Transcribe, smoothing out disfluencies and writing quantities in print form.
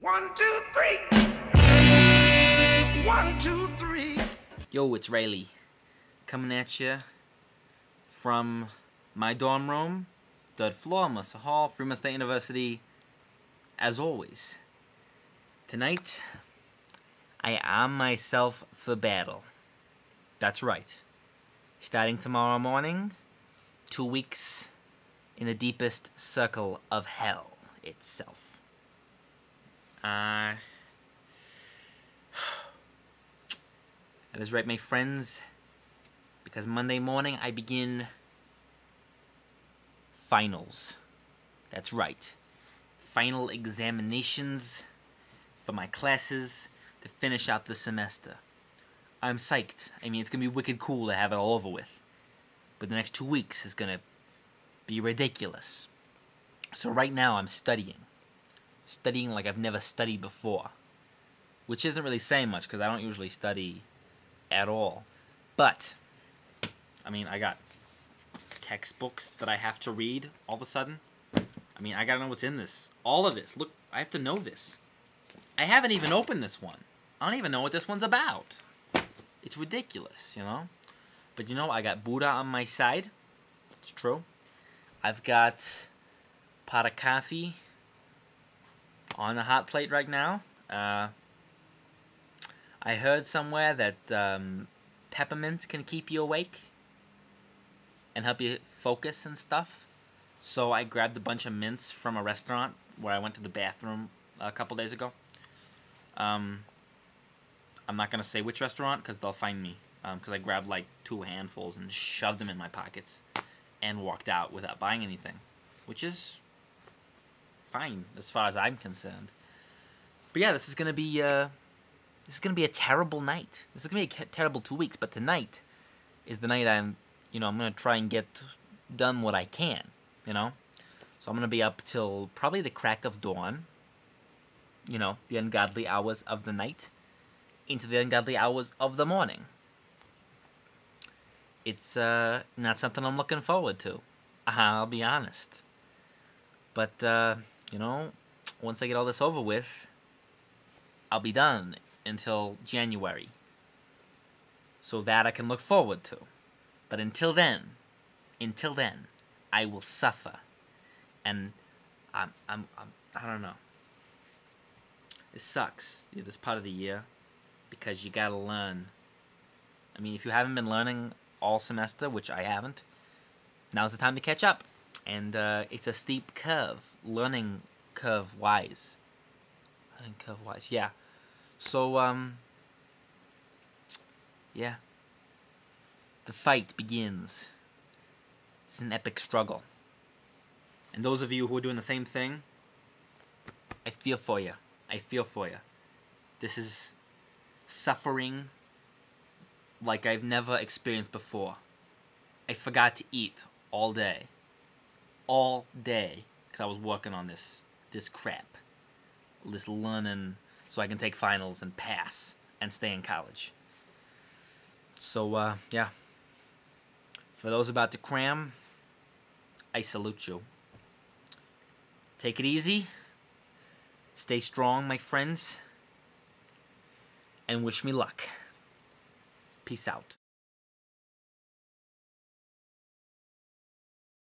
One, two, three. One, two, three. Yo, it's Rayleigh, coming at you from my dorm room, third floor, Mercer Hall, Fremont State University, as always. Tonight, I arm myself for battle. That's right. Starting tomorrow morning, 2 weeks in the deepest circle of hell itself. That is right, my friends, because Monday morning I begin finals. That's right. Final examinations for my classes to finish out the semester. I'm psyched. I mean, it's going to be wicked cool to have it all over with. But the next 2 weeks is going to be ridiculous. So right now I'm studying. Studying like I've never studied before. Which isn't really saying much because I don't usually study at all. But, I mean, I got textbooks that I have to read all of a sudden. I mean, I gotta know what's in this. All of this. Look, I have to know this. I haven't even opened this one. I don't even know what this one's about. It's ridiculous, you know? But you know, I got Buddha on my side. It's true. I've got pot of coffee on the hot plate right now. I heard somewhere that peppermint can keep you awake and help you focus and stuff. So I grabbed a bunch of mints from a restaurant where I went to the bathroom a couple days ago. I'm not going to say which restaurant because they'll find me. Because I grabbed like 2 handfuls and shoved them in my pockets and walked out without buying anything. Which is fine as far as I'm concerned. But yeah, this is going to be a terrible night. This is going to be a terrible 2 weeks. But tonight is the night I'm going to try and get done what I can, you know? So I'm going to be up till probably the crack of dawn, you know, the ungodly hours of the night, into the ungodly hours of the morning. It's not something I'm looking forward to, I'll be honest. But, you know, once I get all this over with, I'll be done until January. So that I can look forward to. But until then, I will suffer. And I don't know. It sucks, this part of the year, because you gotta learn. I mean, if you haven't been learning all semester, which I haven't, now's the time to catch up. And it's a steep curve, learning curve-wise. Yeah. So, yeah. The fight begins. It's an epic struggle. And those of you who are doing the same thing, I feel for you. This is suffering like I've never experienced before. I forgot to eat all day. Because I was working on this crap. This learning so I can take finals and pass and stay in college. So, yeah. For those about to cram, I salute you. Take it easy. Stay strong, my friends. And wish me luck. Peace out.